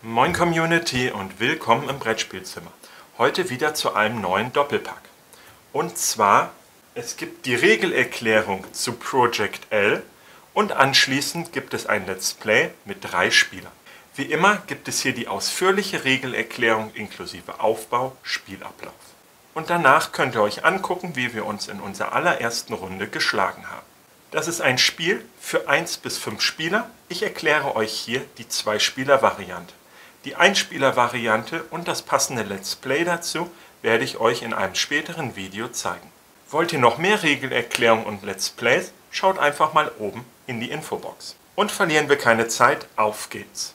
Moin Community und willkommen im Brettspielzimmer. Heute wieder zu einem neuen Doppelpack. Und zwar, es gibt die Regelerklärung zu Project L und anschließend gibt es ein Let's Play mit 3 Spielern. Wie immer gibt es hier die ausführliche Regelerklärung inklusive Aufbau, Spielablauf. Und danach könnt ihr euch angucken, wie wir uns in unserer allerersten Runde geschlagen haben. Das ist ein Spiel für 1 bis 5 Spieler. Ich erkläre euch hier die 2-Spieler-Variante. Die Einspieler-Variante und das passende Let's Play dazu werde ich euch in einem späteren Video zeigen. Wollt ihr noch mehr Regelerklärungen und Let's Plays? Schaut einfach mal oben in die Infobox. Und verlieren wir keine Zeit, auf geht's!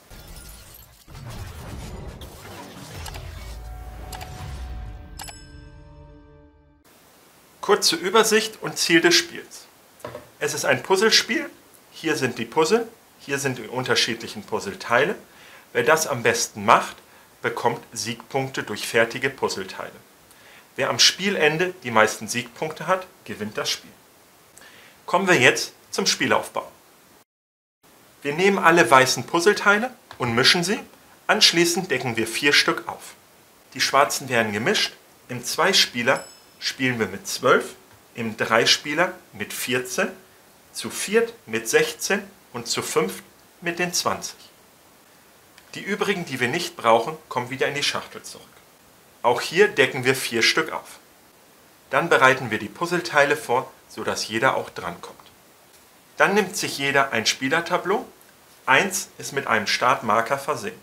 Kurze Übersicht und Ziel des Spiels. Es ist ein Puzzlespiel. Hier sind die Puzzle, hier sind die unterschiedlichen Puzzleteile. Wer das am besten macht, bekommt Siegpunkte durch fertige Puzzleteile. Wer am Spielende die meisten Siegpunkte hat, gewinnt das Spiel. Kommen wir jetzt zum Spielaufbau. Wir nehmen alle weißen Puzzleteile und mischen sie. Anschließend decken wir 4 Stück auf. Die schwarzen werden gemischt. Im 2-Spieler spielen wir mit 12, im 3-Spieler mit 14, zu 4 mit 16 und zu 5 mit den 20. Die übrigen, die wir nicht brauchen, kommen wieder in die Schachtel zurück. Auch hier decken wir 4 Stück auf. Dann bereiten wir die Puzzleteile vor, sodass jeder auch drankommt. Dann nimmt sich jeder ein Spielertableau. 1 ist mit einem Startmarker versehen.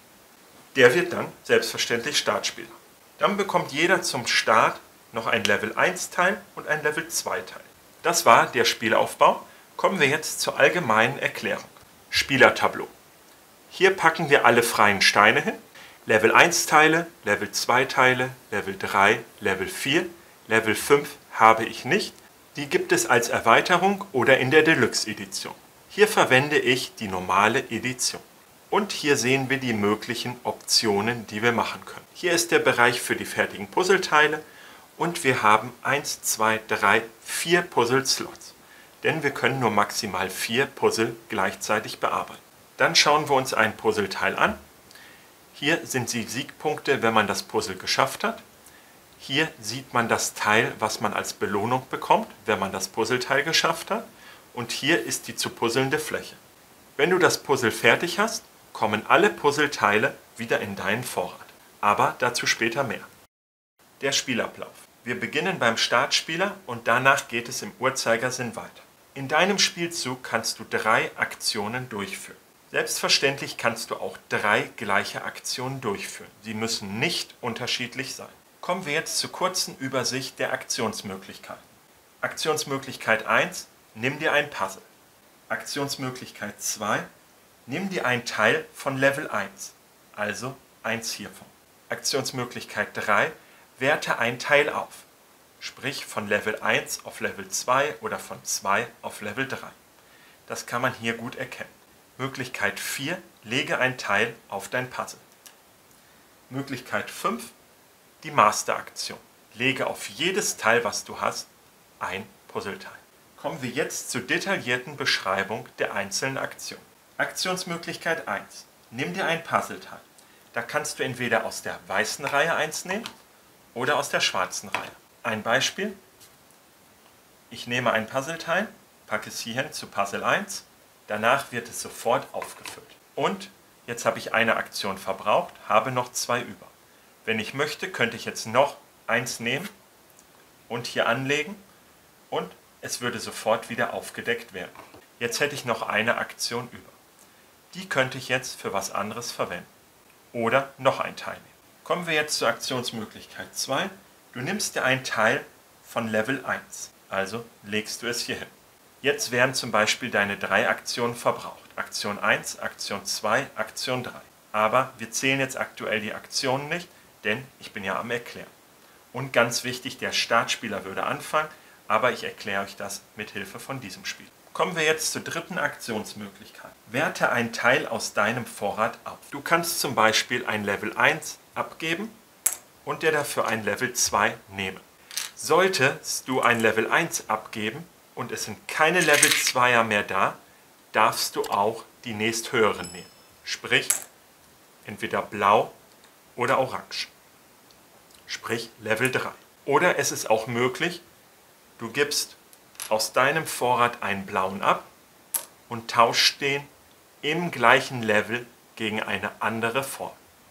Der wird dann selbstverständlich Startspieler. Dann bekommt jeder zum Start noch ein Level 1 Teil und ein Level 2 Teil. Das war der Spielaufbau. Kommen wir jetzt zur allgemeinen Erklärung. Spielertableau. Hier packen wir alle freien Steine hin. Level 1 Teile, Level 2 Teile, Level 3, Level 4, Level 5 habe ich nicht. Die gibt es als Erweiterung oder in der Deluxe Edition. Hier verwende ich die normale Edition. Und hier sehen wir die möglichen Optionen, die wir machen können. Hier ist der Bereich für die fertigen Puzzleteile und wir haben 1, 2, 3, 4 Puzzle-Slots. Denn wir können nur maximal 4 Puzzle gleichzeitig bearbeiten. Dann schauen wir uns ein Puzzleteil an. Hier sind die Siegpunkte, wenn man das Puzzle geschafft hat. Hier sieht man das Teil, was man als Belohnung bekommt, wenn man das Puzzleteil geschafft hat. Und hier ist die zu puzzelnde Fläche. Wenn du das Puzzle fertig hast, kommen alle Puzzleteile wieder in deinen Vorrat. Aber dazu später mehr. Der Spielablauf. Wir beginnen beim Startspieler und danach geht es im Uhrzeigersinn weiter. In deinem Spielzug kannst du 3 Aktionen durchführen. Selbstverständlich kannst du auch 3 gleiche Aktionen durchführen. Sie müssen nicht unterschiedlich sein. Kommen wir jetzt zur kurzen Übersicht der Aktionsmöglichkeiten. Aktionsmöglichkeit 1, nimm dir ein Puzzle. Aktionsmöglichkeit 2, nimm dir ein Teil von Level 1, also 1 hiervon. Aktionsmöglichkeit 3, werte ein Teil auf, sprich von Level 1 auf Level 2 oder von 2 auf Level 3. Das kann man hier gut erkennen. Möglichkeit 4, lege ein Teil auf dein Puzzle. Möglichkeit 5, die Masteraktion. Lege auf jedes Teil, was du hast, ein Puzzleteil. Kommen wir jetzt zur detaillierten Beschreibung der einzelnen Aktionen. Aktionsmöglichkeit 1, nimm dir ein Puzzleteil. Da kannst du entweder aus der weißen Reihe 1 nehmen oder aus der schwarzen Reihe. Ein Beispiel. Ich nehme ein Puzzleteil, packe es hierhin zu Puzzle 1. Danach wird es sofort aufgefüllt. Und jetzt habe ich eine Aktion verbraucht, habe noch 2 über. Wenn ich möchte, könnte ich jetzt noch 1 nehmen und hier anlegen und es würde sofort wieder aufgedeckt werden. Jetzt hätte ich noch eine Aktion über. Die könnte ich jetzt für was anderes verwenden. Oder noch ein Teil nehmen. Kommen wir jetzt zur Aktionsmöglichkeit 2. Du nimmst dir ein Teil von Level 1, also legst du es hier hin. Jetzt werden zum Beispiel deine 3 Aktionen verbraucht. Aktion 1, Aktion 2, Aktion 3. Aber wir zählen jetzt aktuell die Aktionen nicht, denn ich bin ja am Erklären. Und ganz wichtig, der Startspieler würde anfangen, aber ich erkläre euch das mit Hilfe von diesem Spiel. Kommen wir jetzt zur dritten Aktionsmöglichkeit. Werte ein Teil aus deinem Vorrat auf. Du kannst zum Beispiel ein Level 1 abgeben und dir dafür ein Level 2 nehmen. Solltest du ein Level 1 abgeben und es sind keine Level 2er mehr da, darfst du auch die nächsthöheren nehmen. Sprich, entweder blau oder orange, sprich Level 3. Oder es ist auch möglich, du gibst aus deinem Vorrat einen blauen ab und tauscht den im gleichen Level gegen eine andere Form.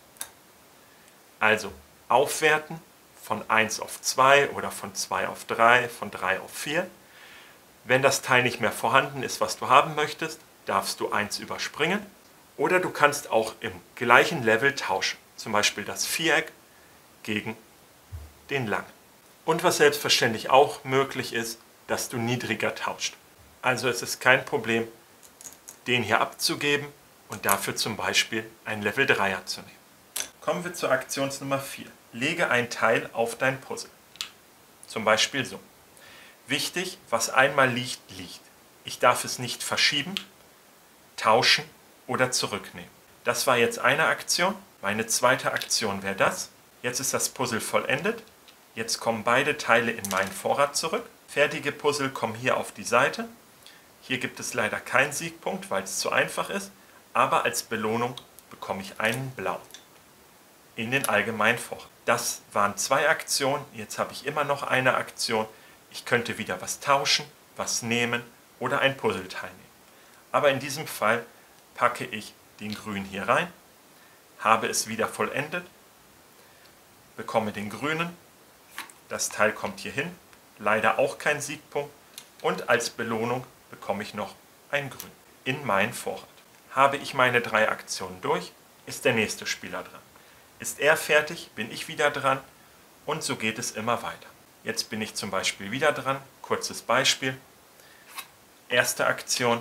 Also aufwerten von 1 auf 2 oder von 2 auf 3, von 3 auf 4. Wenn das Teil nicht mehr vorhanden ist, was du haben möchtest, darfst du 1 überspringen. Oder du kannst auch im gleichen Level tauschen. Zum Beispiel das Viereck gegen den langen. Und was selbstverständlich auch möglich ist, dass du niedriger tauscht. Also es ist kein Problem, den hier abzugeben und dafür zum Beispiel einen Level 3er zu nehmen. Kommen wir zur Aktionsnummer 4. Lege ein Teil auf dein Puzzle. Zum Beispiel so. Wichtig, was einmal liegt, liegt. Ich darf es nicht verschieben, tauschen oder zurücknehmen. Das war jetzt eine Aktion. Meine zweite Aktion wäre das. Jetzt ist das Puzzle vollendet. Jetzt kommen beide Teile in meinen Vorrat zurück. Fertige Puzzle kommen hier auf die Seite. Hier gibt es leider keinen Siegpunkt, weil es zu einfach ist. Aber als Belohnung bekomme ich einen blauen in den allgemeinen Vorrat. Das waren 2 Aktionen. Jetzt habe ich immer noch eine Aktion. Ich könnte wieder was tauschen, was nehmen oder ein Puzzleteil nehmen. Aber in diesem Fall packe ich den grünen hier rein, habe es wieder vollendet, bekomme den grünen, das Teil kommt hier hin, leider auch kein Siegpunkt und als Belohnung bekomme ich noch ein grün in meinen Vorrat. Habe ich meine 3 Aktionen durch, ist der nächste Spieler dran. Ist er fertig, bin ich wieder dran und so geht es immer weiter. Jetzt bin ich zum Beispiel wieder dran, kurzes Beispiel. Erste Aktion.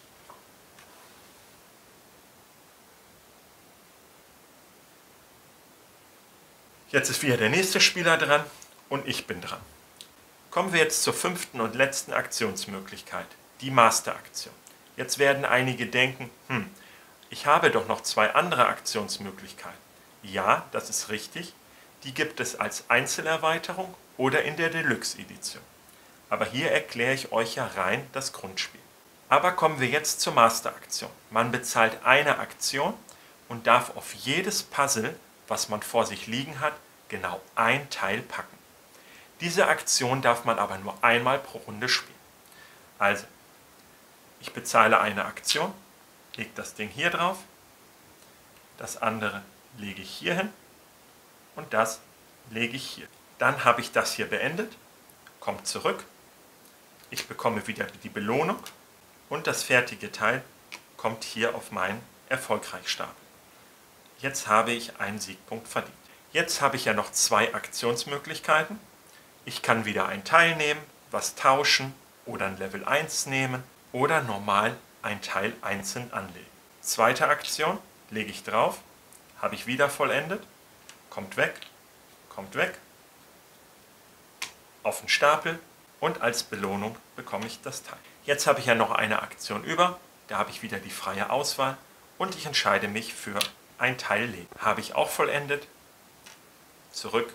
Jetzt ist wieder der nächste Spieler dran und ich bin dran. Kommen wir jetzt zur 5. und letzten Aktionsmöglichkeit, die Master-Aktion. Jetzt werden einige denken, ich habe doch noch 2 andere Aktionsmöglichkeiten. Ja, das ist richtig, die gibt es als Einzelerweiterung oder in der Deluxe-Edition. Aber hier erkläre ich euch ja rein das Grundspiel. Aber kommen wir jetzt zur Master-Aktion. Man bezahlt eine Aktion und darf auf jedes Puzzle, was man vor sich liegen hat, genau ein Teil packen. Diese Aktion darf man aber nur einmal pro Runde spielen. Also, ich bezahle eine Aktion, lege das Ding hier drauf, das andere lege ich hier hin und das lege ich hier. Dann habe ich das hier beendet, kommt zurück, ich bekomme wieder die Belohnung und das fertige Teil kommt hier auf meinen Erfolgreichstapel. Jetzt habe ich einen Siegpunkt verdient. Jetzt habe ich ja noch 2 Aktionsmöglichkeiten. Ich kann wieder ein Teil nehmen, was tauschen oder ein Level 1 nehmen oder normal ein Teil einzeln anlegen. Zweite Aktion, lege ich drauf, habe ich wieder vollendet, kommt weg, auf den Stapel und als Belohnung bekomme ich das Teil. Jetzt habe ich ja noch eine Aktion über, da habe ich wieder die freie Auswahl und ich entscheide mich für ein Teil legen. Habe ich auch vollendet, zurück,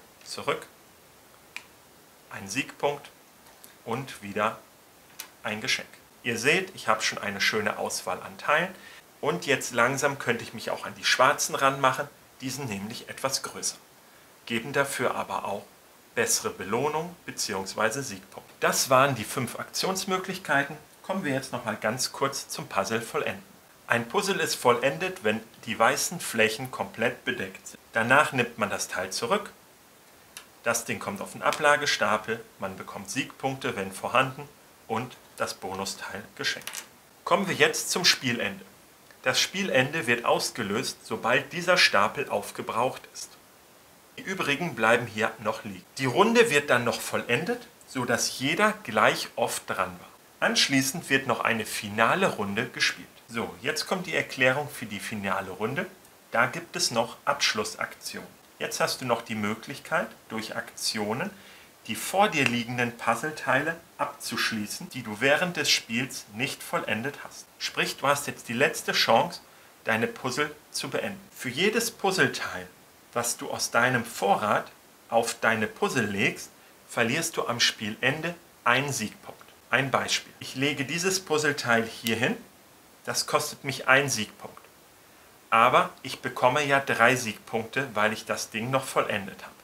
ein Siegpunkt und wieder ein Geschenk. Ihr seht, ich habe schon eine schöne Auswahl an Teilen und jetzt langsam könnte ich mich auch an die schwarzen ranmachen, die sind nämlich etwas größer, geben dafür aber auch bessere Belohnung bzw. Siegpunkte. Das waren die 5 Aktionsmöglichkeiten. Kommen wir jetzt noch mal ganz kurz zum Puzzle vollenden. Ein Puzzle ist vollendet, wenn die weißen Flächen komplett bedeckt sind. Danach nimmt man das Teil zurück, das Ding kommt auf den Ablagestapel, man bekommt Siegpunkte, wenn vorhanden, und das Bonusteil geschenkt. Kommen wir jetzt zum Spielende. Das Spielende wird ausgelöst, sobald dieser Stapel aufgebraucht ist. Die übrigen bleiben hier noch liegen. Die Runde wird dann noch vollendet, sodass jeder gleich oft dran war. Anschließend wird noch eine finale Runde gespielt. So, jetzt kommt die Erklärung für die finale Runde. Da gibt es noch Abschlussaktionen. Jetzt hast du noch die Möglichkeit, durch Aktionen die vor dir liegenden Puzzleteile abzuschließen, die du während des Spiels nicht vollendet hast. Sprich, du hast jetzt die letzte Chance, deine Puzzle zu beenden. Für jedes Puzzleteil, was du aus deinem Vorrat auf deine Puzzle legst, verlierst du am Spielende einen Siegpunkt. Ein Beispiel. Ich lege dieses Puzzleteil hier hin, das kostet mich einen Siegpunkt. Aber ich bekomme ja 3 Siegpunkte, weil ich das Ding noch vollendet habe.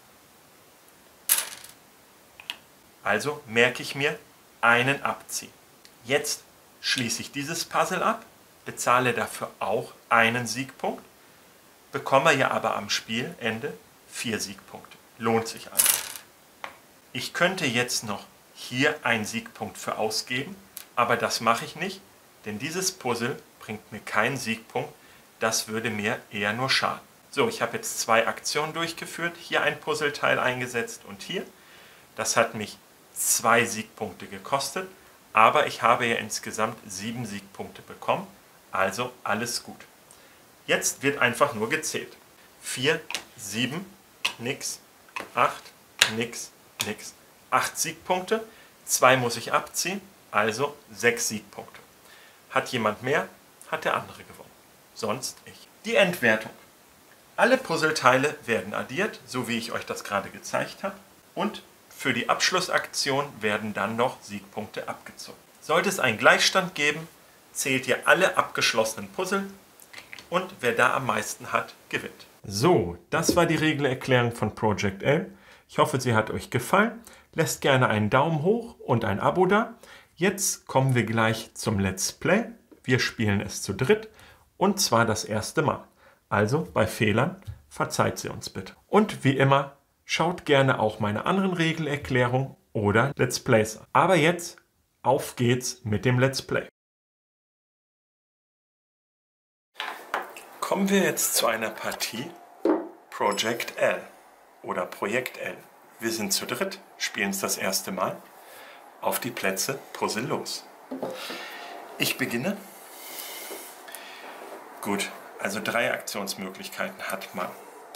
Also merke ich mir, einen abziehen. Jetzt schließe ich dieses Puzzle ab, bezahle dafür auch einen Siegpunkt, bekomme ja aber am Spielende 4 Siegpunkte. Lohnt sich also. Ich könnte jetzt noch hier einen Siegpunkt für ausgeben, aber das mache ich nicht, denn dieses Puzzle bringt mir keinen Siegpunkt, das würde mir eher nur schaden. So, ich habe jetzt 2 Aktionen durchgeführt, hier ein Puzzleteil eingesetzt und hier. Das hat mich 2 Siegpunkte gekostet, aber ich habe ja insgesamt 7 Siegpunkte bekommen, also alles gut. Jetzt wird einfach nur gezählt. 4, 7, nix, 8, nix, nix. 8 Siegpunkte, 2 muss ich abziehen, also 6 Siegpunkte. Hat jemand mehr, hat der andere gewonnen. Sonst ich. Die Endwertung. Alle Puzzleteile werden addiert, so wie ich euch das gerade gezeigt habe. Und für die Abschlussaktion werden dann noch Siegpunkte abgezogen. Sollte es einen Gleichstand geben, zählt ihr alle abgeschlossenen Puzzle und wer da am meisten hat, gewinnt. So, das war die Regelerklärung von Project L. Ich hoffe, sie hat euch gefallen. Lasst gerne einen Daumen hoch und ein Abo da. Jetzt kommen wir gleich zum Let's Play. Wir spielen es zu dritt und zwar das erste Mal. Also bei Fehlern verzeiht sie uns bitte. Und wie immer, schaut gerne auch meine anderen Regelerklärungen oder Let's Plays an. Aber jetzt, auf geht's mit dem Let's Play. Kommen wir jetzt zu einer Partie Project L oder Projekt L. Wir sind zu dritt, spielen es das erste Mal. Auf die Plätze, Puzzle los. Ich beginne. Gut, also 3 Aktionsmöglichkeiten hat man.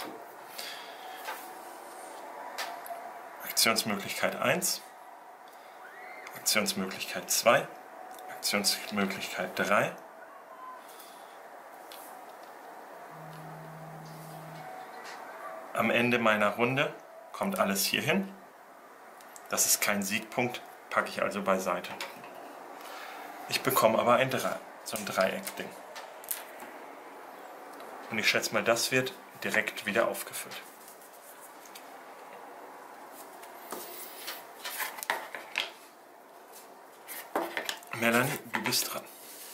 Aktionsmöglichkeit 1, Aktionsmöglichkeit 2, Aktionsmöglichkeit 3. Am Ende meiner Runde kommt alles hier hin. Das ist kein Siegpunkt, packe ich also beiseite. Ich bekomme aber so ein Dreieck-Ding. Und ich schätze mal, das wird direkt wieder aufgefüllt. Melanie, du bist dran.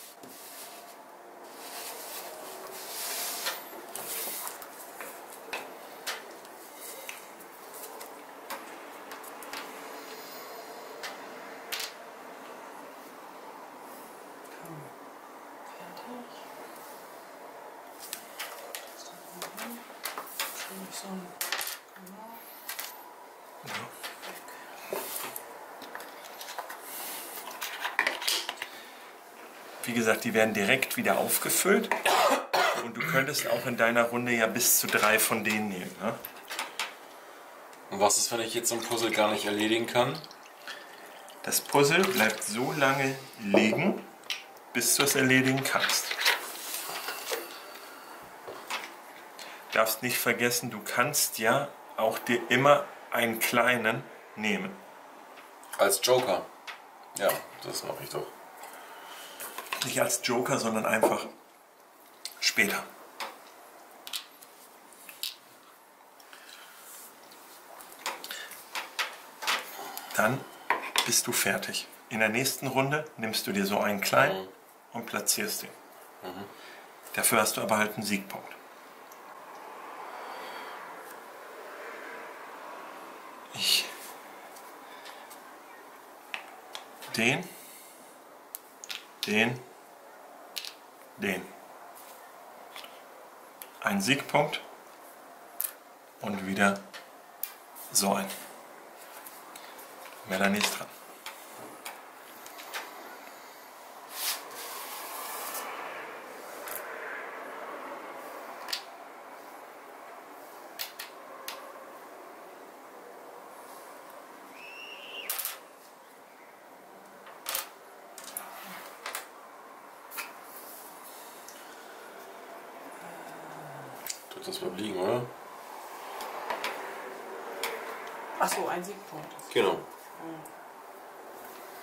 Wie gesagt, die werden direkt wieder aufgefüllt und du könntest auch in deiner Runde ja bis zu 3 von denen nehmen. Ne? Und was ist, wenn ich jetzt so ein Puzzle gar nicht erledigen kann? Das Puzzle bleibt so lange liegen, bis du es erledigen kannst. Du darfst nicht vergessen, du kannst ja auch dir immer einen kleinen nehmen. Als Joker? Ja, das mache ich doch. Nicht als Joker, sondern einfach später. Dann bist du fertig. In der nächsten Runde nimmst du dir so einen kleinen und platzierst ihn. Dafür hast du aber halt einen Siegpunkt. Den. Ein Siegpunkt und wieder so ein. Melanie ist dran. Das bleibt liegen, oder? Achso, ein Siegpunkt. Genau.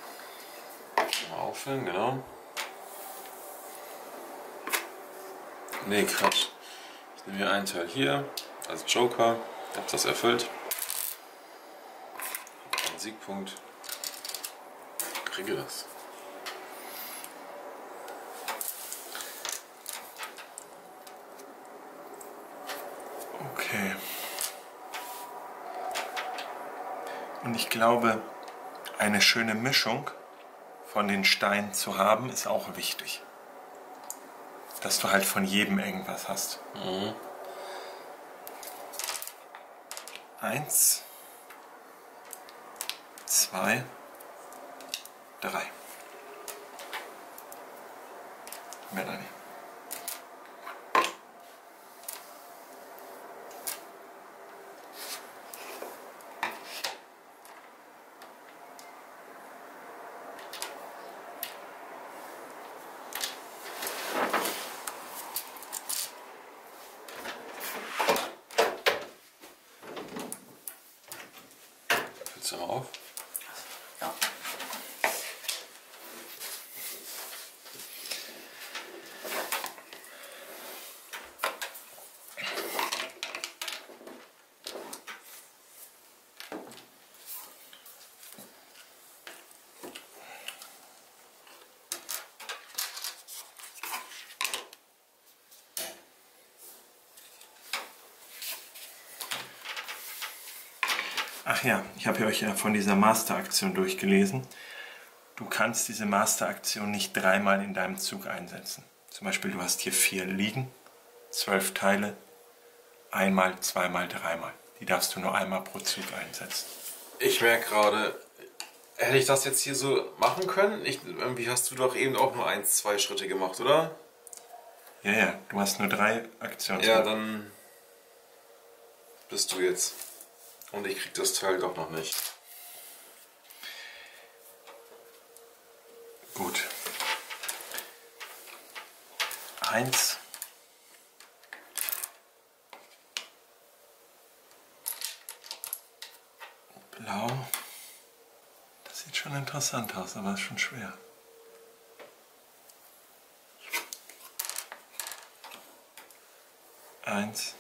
Mal auffüllen, genau. Nee, Quatsch. Ich nehme mir einen Teil hier als Joker. Hab das erfüllt. Ein Siegpunkt. Kriege das. Okay. Und ich glaube, eine schöne Mischung von den Steinen zu haben, ist auch wichtig. Dass du halt von jedem irgendwas hast. Mhm. 1, 2, 3. Melanie. Füllst du mal auf? Ja. Ach ja, ich habe euch ja von dieser Master-Aktion durchgelesen. Du kannst diese Master-Aktion nicht dreimal in deinem Zug einsetzen. Zum Beispiel, du hast hier 4 liegen, 12 Teile, einmal, zweimal, dreimal. Die darfst du nur einmal pro Zug einsetzen. Ich merke gerade, hätte ich das jetzt hier so machen können? Irgendwie hast du doch eben auch nur 1, 2 Schritte gemacht, oder? Ja, ja, du hast nur 3 Aktionen. Ja, dann bist du jetzt. Und ich krieg das Teil doch noch nicht. Gut. 1. Blau. Das sieht schon interessant aus, aber ist schon schwer. Eins.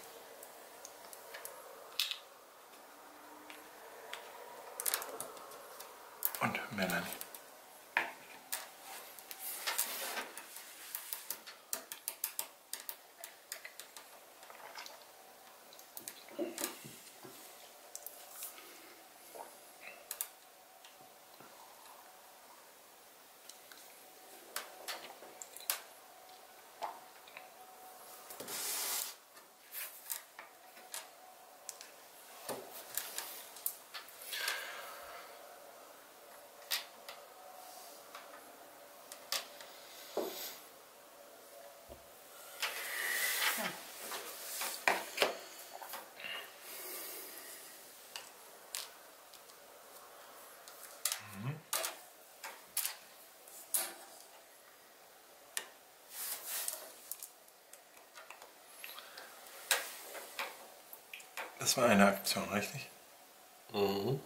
Und Melanie. Das war eine Aktion, richtig? Mhm.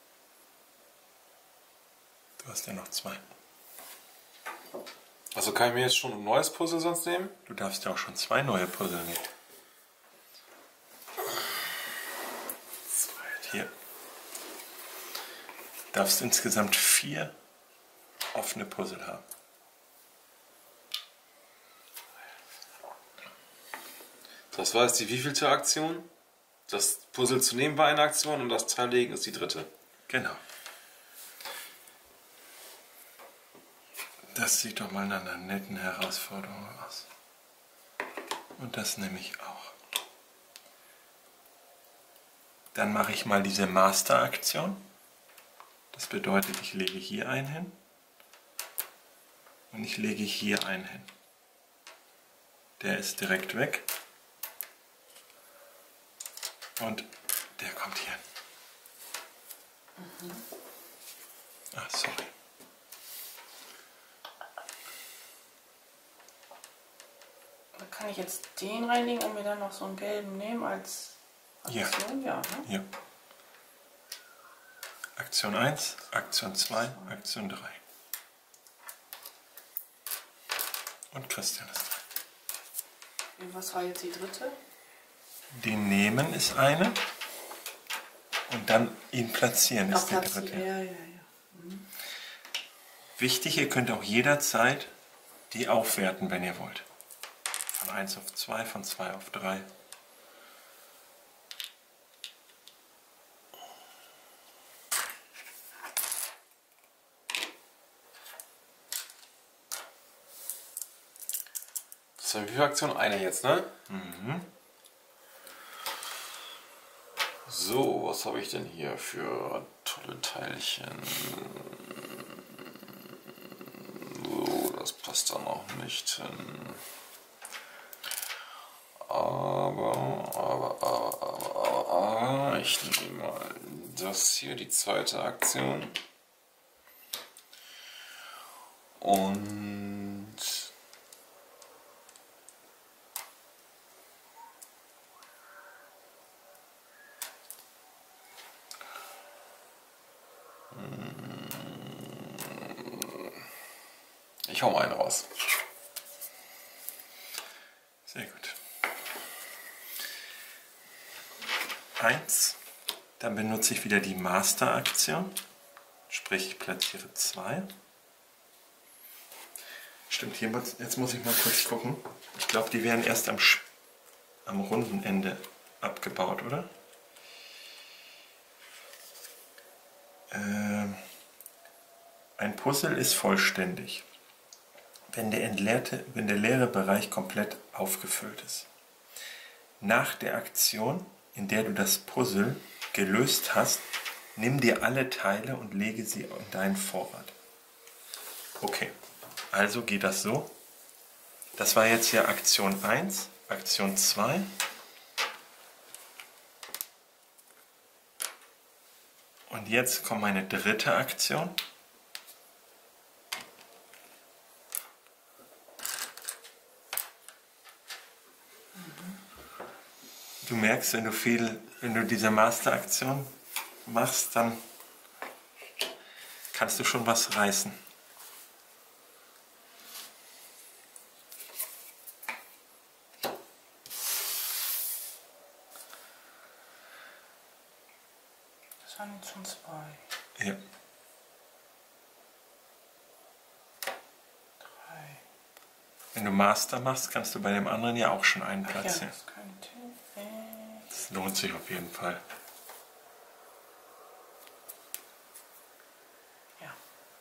Du hast ja noch 2. Also kann ich mir jetzt schon ein neues Puzzle sonst nehmen? Du darfst ja auch schon 2 neue Puzzle nehmen. Hier. Du darfst insgesamt 4 offene Puzzle haben. Das war jetzt die wievielte Aktion? Das Puzzle zu nehmen war eine Aktion und das Teillegen ist die 3. Genau. Das sieht doch mal nach einer netten Herausforderung aus. Und das nehme ich auch. Dann mache ich mal diese Master-Aktion. Das bedeutet, ich lege hier einen hin und ich lege hier einen hin. Der ist direkt weg und der kommt hier hin. Ach, sorry. Da kann ich jetzt den reinlegen und mir dann noch so einen gelben nehmen als Aktion? Ja, ne? Ja. Aktion 1, Aktion 2, Aktion 3. Und Christian ist dran. Was war jetzt die dritte? Den nehmen ist eine. Und dann ihn platzieren ist die dritte. Ja. Wichtig, ihr könnt auch jederzeit die aufwerten, wenn ihr wollt. Von 1 auf 2, von 2 auf 3. Das sind wie viele Aktionen? Eine jetzt, ne? Mhm. So, was habe ich denn hier für tolle Teilchen? So, das passt da noch nicht hin. Aber, ich nehme mal das hier, die zweite Aktion. Und ich hau mal einen raus. Sehr gut. 1. Dann benutze ich wieder die Master-Aktion. Sprich, ich platziere 2. Stimmt, hier, jetzt muss ich mal kurz gucken. Ich glaube, die werden erst am runden Ende abgebaut, oder? Ein Puzzle ist vollständig, wenn der leere Bereich komplett aufgefüllt ist. Nach der Aktion, in der du das Puzzle gelöst hast, nimm dir alle Teile und lege sie in deinen Vorrat. Okay, also geht das so. Das war jetzt hier Aktion 1, Aktion 2. Und jetzt kommt meine dritte Aktion. Du merkst, wenn du diese Master-Aktion machst, dann kannst du schon was reißen. Das waren jetzt schon 2. Ja. 3. Wenn du Master machst, kannst du bei dem anderen ja auch schon einen Ja, platzieren. das könnte. Das lohnt sich auf jeden Fall. Ja.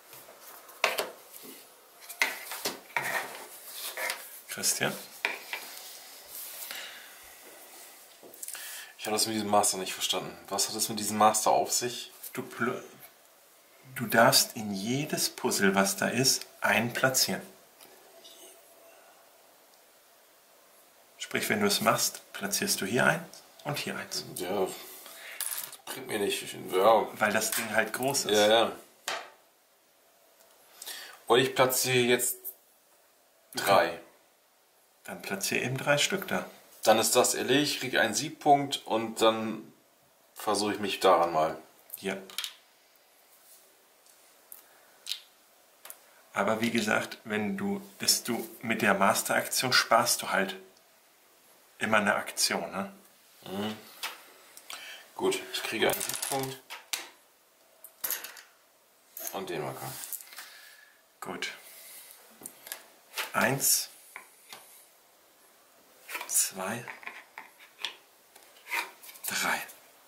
Christian? Ich habe das mit diesem Master nicht verstanden. Was hat es mit diesem Master auf sich? Du darfst in jedes Puzzle, was da ist, einen platzieren. Sprich, wenn du es machst, platzierst du hier eins und hier eins. Ja, das bringt mir nicht. Ja. Weil das Ding halt groß ist. Ja. Und ich platziere jetzt 3. Dann platziere eben 3 Stück da. Dann ist das erledigt, kriege einen Siegpunkt und dann versuche ich mich daran mal. Ja. Aber wie gesagt, wenn du mit der Master-Aktion sparst du halt immer eine Aktion, ne? Mhm. Gut, ich kriege einen Siegpunkt und den Marker. Gut. 1, 2, 3.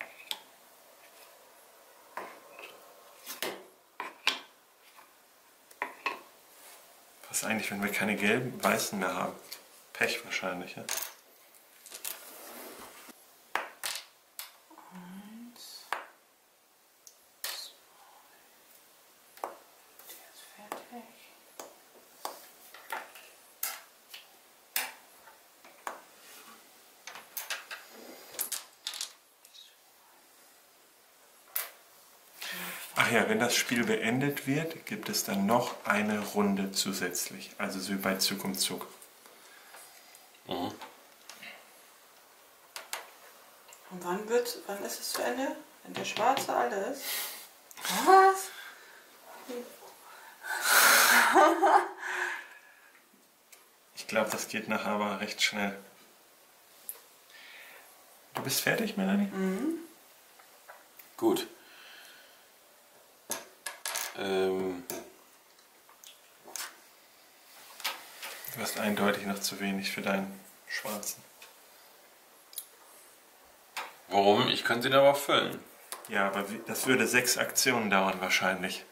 Was eigentlich, wenn wir keine gelben, weißen mehr haben? Pech wahrscheinlich, ja? 1, 2. Der ist fertig. Ach ja, wenn das Spiel beendet wird, gibt es dann noch eine Runde zusätzlich. Also so wie bei Zug um Zug. Mhm. Und wann ist es zu Ende? Wenn der Schwarze alle ist? Was? Ich glaube, das geht nachher aber recht schnell. Du bist fertig, Melanie? Gut. Du hast eindeutig noch zu wenig für deinen schwarzen. Warum? Ich könnte ihn aber füllen. Ja, aber das würde 6 Aktionen dauern wahrscheinlich.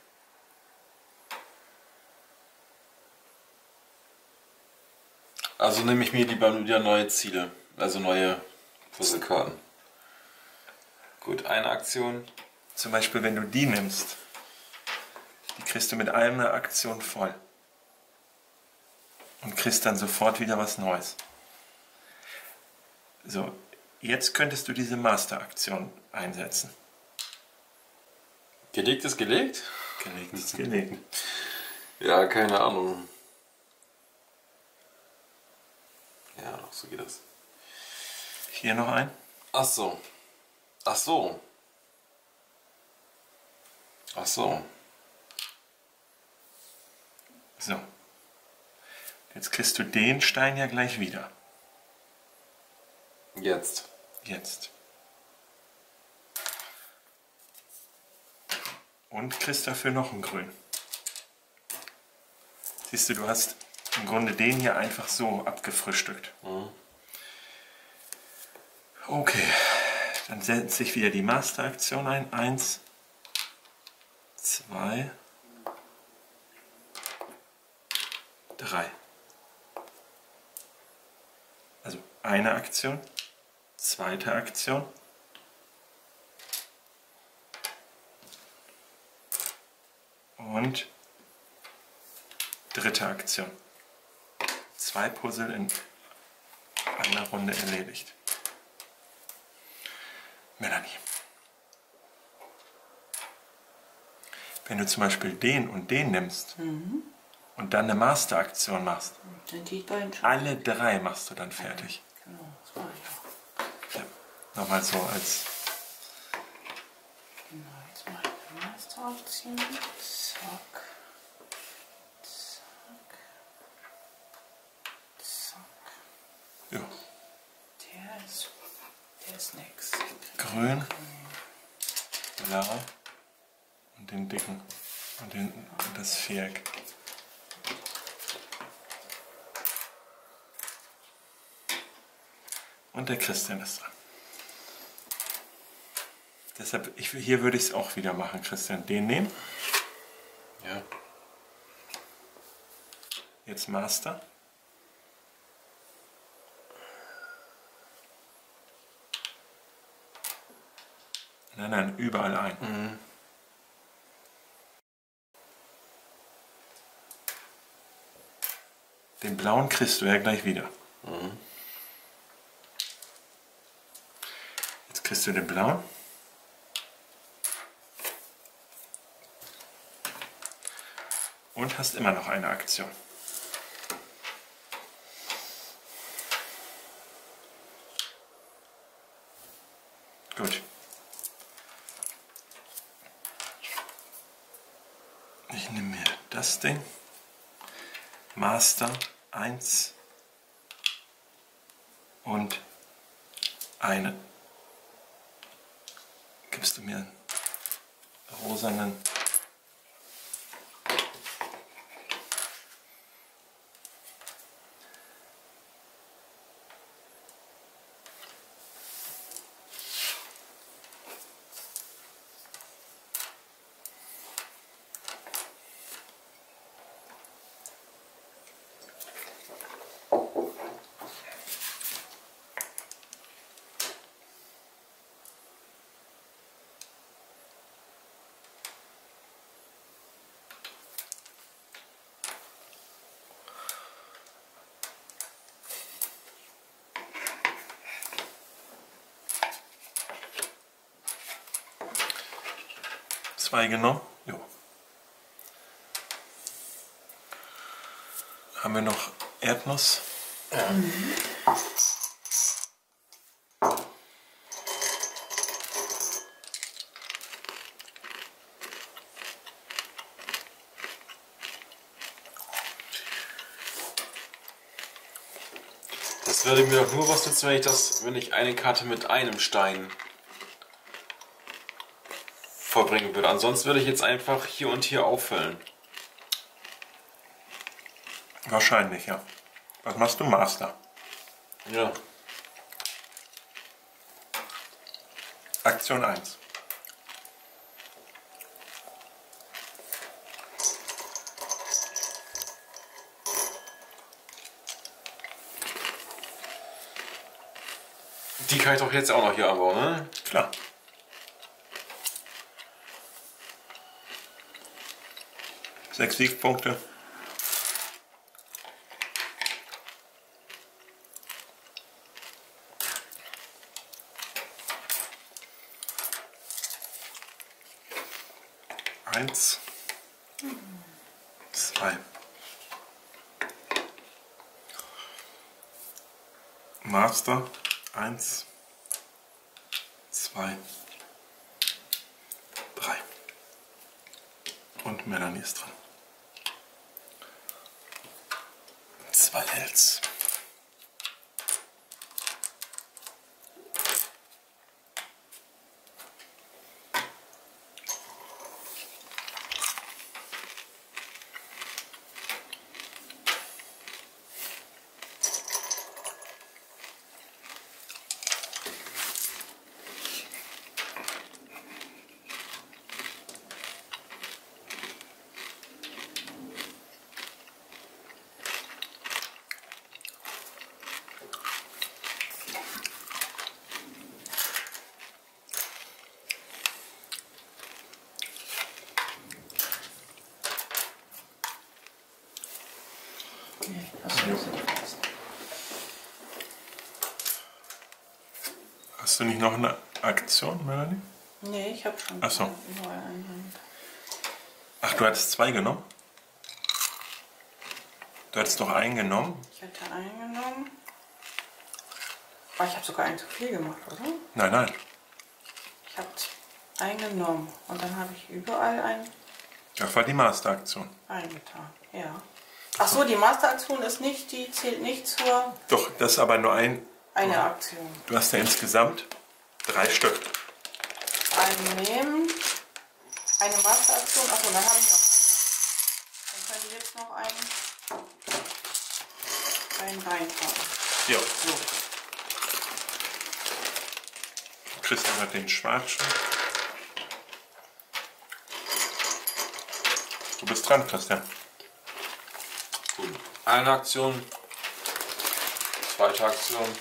Also nehme ich mir lieber wieder neue Ziele. Also neue Puzzlekarten. Gut, eine Aktion. Zum Beispiel, wenn du die nimmst, die kriegst du mit einer Aktion voll. Und kriegst dann sofort wieder was Neues. So, jetzt könntest du diese Master-Aktion einsetzen. Gelegt ist gelegt? Gelegt ist gelegt. Ja, keine Ahnung. Ja, doch, so geht das. Hier noch ein. Ach so. Ach so. Ach so. So. Jetzt kriegst du den Stein ja gleich wieder. Jetzt. Jetzt. Und kriegst dafür noch einen Grün. Siehst du, du hast im Grunde den hier einfach so abgefrühstückt. Okay, dann setze ich wieder die Master-Aktion ein. 1, 2, 3. Also eine Aktion, zweite Aktion. Und dritte Aktion. 2 Puzzle in einer Runde erledigt. Melanie. Wenn du zum Beispiel den und den nimmst und dann eine Master-Aktion machst, Sind die beiden schon? alle 3 machst du dann fertig. Genau, das mache ich auch. Ja. Nochmal so als... Genau, jetzt mache ich den Master aufziehen. Zack. Zack. Zack. Ja. Der ist nix. Grün, blau und den dicken und das Viereck. Und der Christian ist dran. Deshalb, hier würde ich es auch wieder machen, Christian. Den nehmen. Ja. Jetzt Master. Nein, nein, überall ein. Den blauen kriegst du ja gleich wieder. Jetzt kriegst du den blauen. Und hast immer noch eine Aktion. Gut. Ich nehme mir das Ding. Master 1 und eine. Gibst du mir einen rosanen zwei genommen. Jo. Haben wir noch Erdnuss? Ja. Das würde mir doch nur was nützen, wenn ich eine Karte mit einem Stein vollbringen würde. Ansonsten würde ich jetzt einfach hier und hier auffüllen. Wahrscheinlich, ja. Was machst du, Master? Ja. Aktion 1. Die kann ich doch jetzt auch noch hier anbauen, ne? Klar. Sechs Siegpunkte. Eins. Zwei. Master. 1, 2, 3. Und Melanie ist dran. 2 Hells. Hast du nicht noch eine Aktion, Melanie? Nee, ich habe schon. Ach so. Überall einen. Ach, du hattest 2 genommen? Du hattest doch einen genommen? Ich hatte einen genommen. Aber ich habe sogar einen zu viel gemacht, oder? Nein, nein. Ich habe einen genommen und dann habe ich überall einen Das war die Master-Aktion. eingetan. Ja. Ach so, die Masteraktion ist nicht, die zählt nicht zur Doch, das ist aber nur eine Aktion. Du hast ja insgesamt 3 Stück. Einen nehmen, eine Masteraktion, achso, dann habe ich noch einen. Dann können wir jetzt noch einen reinpacken. Ja. So. Christian hat den schwarzen. Du bist dran, Christian. Gut. Eine Aktion. Zweite Aktion.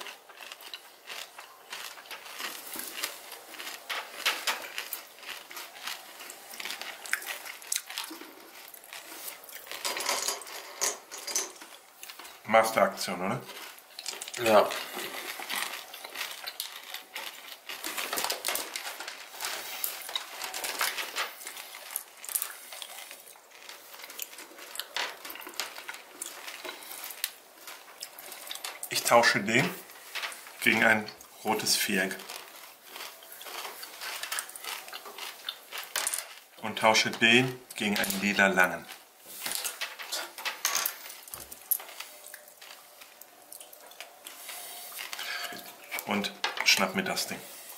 Master-Aktion, oder? Ja. Ich tausche den gegen ein rotes Viereck. Und tausche den gegen einen lila langen. Und schnapp mir das Ding.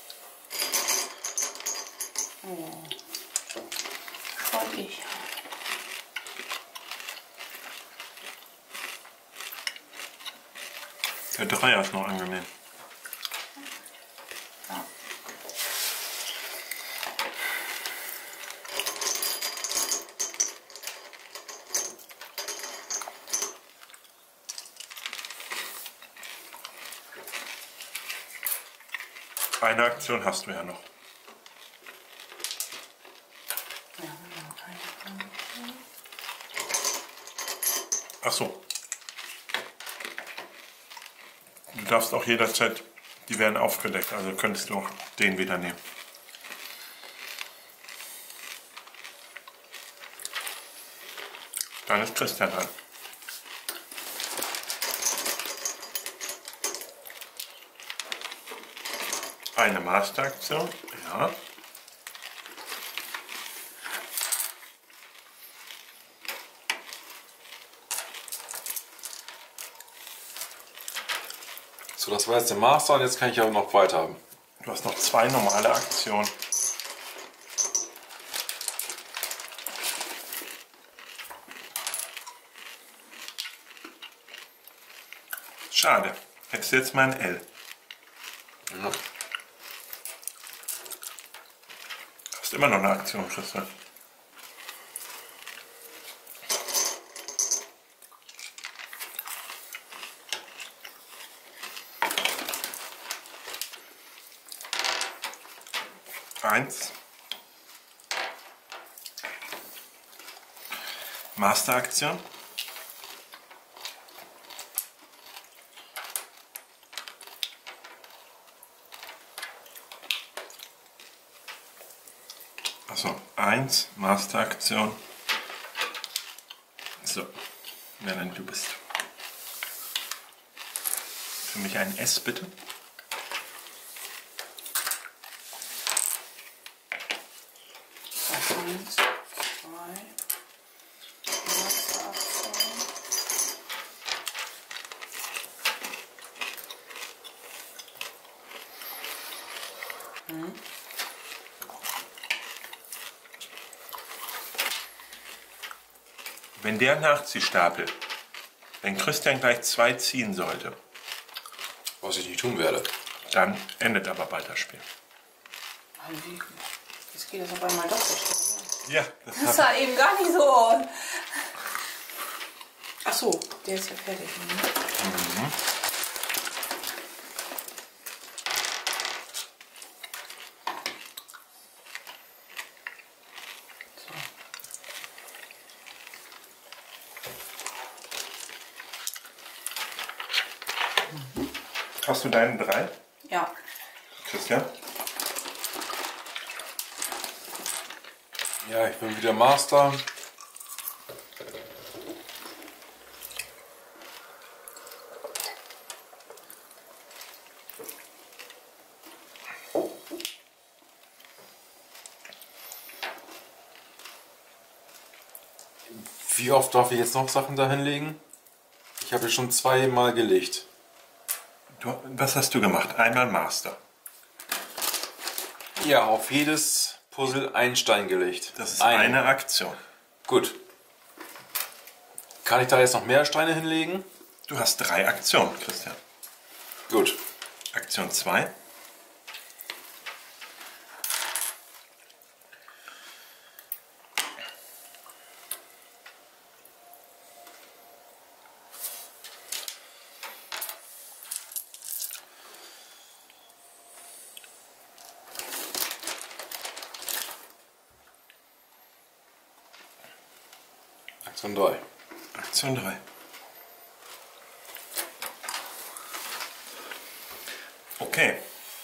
Oh. Und ich. Der Dreier ist noch angenehm. Ja. Eine Aktion hast du ja noch. Ja, genau. Ach so. Du darfst auch jederzeit, die werden aufgedeckt, also könntest du auch den wieder nehmen. Dann ist Christian dran. Eine Masteraktion, ja. So, das war jetzt der Master und jetzt kann ich aber noch weiter haben. Du hast noch 2 normale Aktionen. Schade. Hättest du jetzt mal ein L. Ja. Hast immer noch eine Aktion, Christian. Eins. Masteraktion. Also 1, Masteraktion. So, Melanie, du bist. Für mich ein S, bitte. Eins, zwei, Masteraktion. Wenn der Nachziehstapel, wenn Christian gleich 2 ziehen sollte, Was ich nicht tun werde. dann endet aber bald das Spiel. Wie? Jetzt geht das auf einmal doch so schnell. Ja, Das sah eben gar nicht so aus. Ach so, der ist ja fertig. Ne? Hast du deinen 3, Ja. Christian? Ja, ich bin wieder Master. Wie oft darf ich jetzt noch Sachen da hinlegen? Ich habe schon 2-mal gelegt. Was hast du gemacht? Einmal Master. Ja, auf jedes Puzzle einen Stein gelegt. Das ist Einen. eine Aktion. Gut. Kann ich da jetzt noch mehr Steine hinlegen? Du hast 3 Aktionen, Christian. Gut. Aktion 2. Aktion 3. Aktion 3. Okay.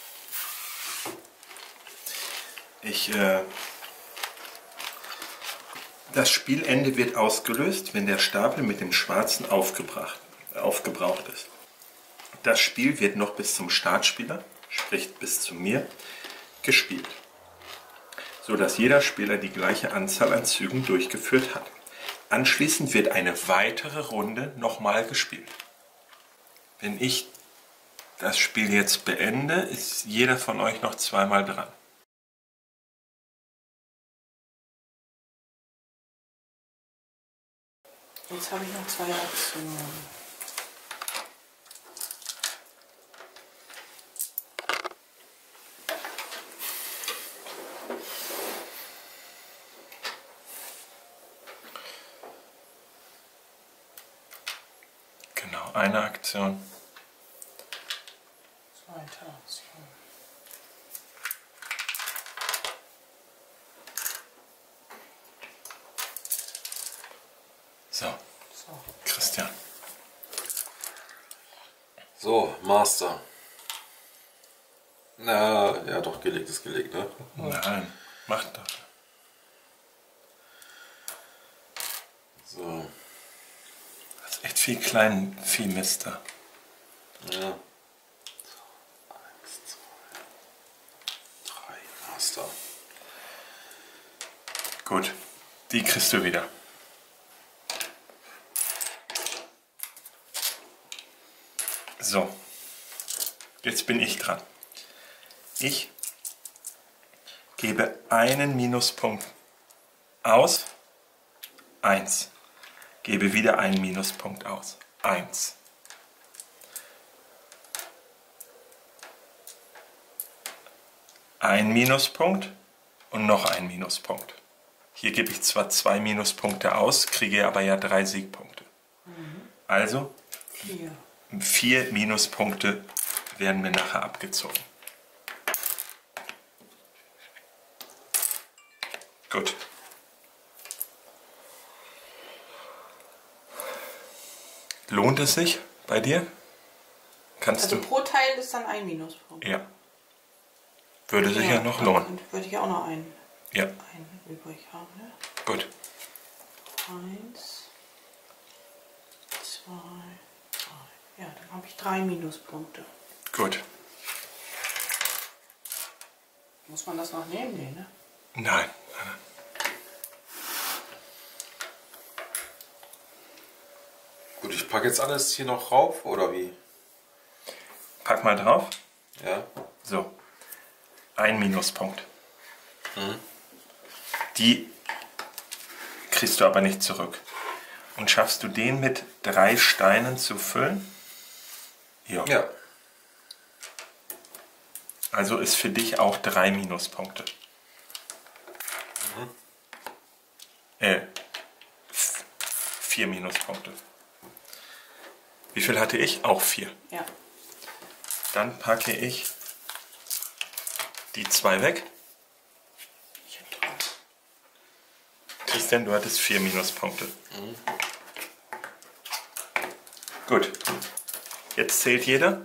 Das Spielende wird ausgelöst, wenn der Stapel mit dem Schwarzen aufgebraucht ist. Das Spiel wird noch bis zum Startspieler, sprich bis zu mir, gespielt, so dass jeder Spieler die gleiche Anzahl an Zügen durchgeführt hat. Anschließend wird eine weitere Runde nochmal gespielt. Wenn ich das Spiel jetzt beende, ist jeder von euch noch 2-mal dran. Jetzt habe ich noch 2 Aktionen. Genau, eine Aktion. Zweite Aktion. So, So. Christian. So, Master. Na, ja doch, gelegt ist gelegt, ne? Nein, mach doch. So, Das ist echt viel kleinen Viehmist da. ja. 1, 2, 3, Master. Gut, die kriegst du wieder. So, Jetzt bin ich dran. Ich gebe einen Minuspunkt aus. 1. Gebe wieder einen Minuspunkt aus. 1. Ein Minuspunkt und noch ein Minuspunkt. Hier gebe ich zwar 2 Minuspunkte aus, kriege aber ja 3 Siegpunkte. Also 4 Minuspunkte werden mir nachher abgezogen. Gut. Lohnt es sich bei dir? Kannst Also du? pro Teil ist dann ein Minuspunkt. Ja. Würde sich ja noch lohnen. Und würde ich auch noch einen Ja. übrig haben. Ne? Gut. 1, 2, 3. Ja, dann habe ich 3 Minuspunkte. Gut. Muss man das noch nehmen? Nee, ne? Nein. Gut, ich packe jetzt alles hier noch rauf, oder wie? Pack mal drauf. Ja. So. Ein Minuspunkt. Die kriegst du aber nicht zurück. Und schaffst du den mit 3 Steinen zu füllen? Ja. Ja. Also ist für dich auch 3 Minuspunkte. 4 Minuspunkte. Wie viel hatte ich? Auch 4. Ja. Dann packe ich die 2 weg. Ich habe 3. Christian, du hattest 4 Minuspunkte. Gut. Jetzt zählt jeder.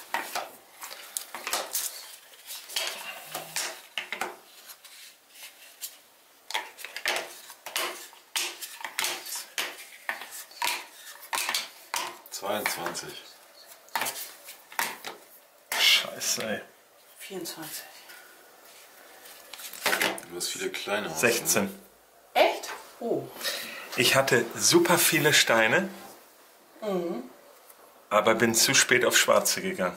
Scheiße, ey. 24. Du hast viele kleine. 16. Echt? Oh. Ich hatte super viele Steine, aber bin zu spät auf Schwarze gegangen.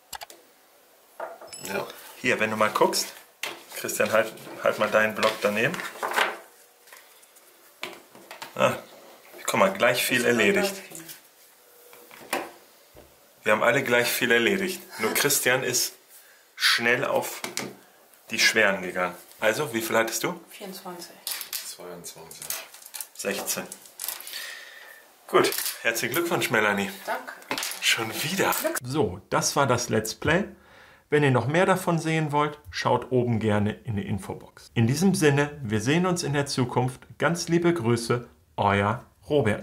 Ja. Hier, wenn du mal guckst, Christian, halt mal deinen Block daneben. Ah, guck mal, gleich viel erledigt. Wir haben alle gleich viel erledigt. Nur Christian ist schnell auf die Schweren gegangen. Also, wie viel hattest du? 24. 22. 16. Gut, herzlichen Glückwunsch, Melanie. Danke. Schon wieder. So, das war das Let's Play. Wenn ihr noch mehr davon sehen wollt, schaut oben gerne in die Infobox. In diesem Sinne, wir sehen uns in der Zukunft. Ganz liebe Grüße, euer Robert.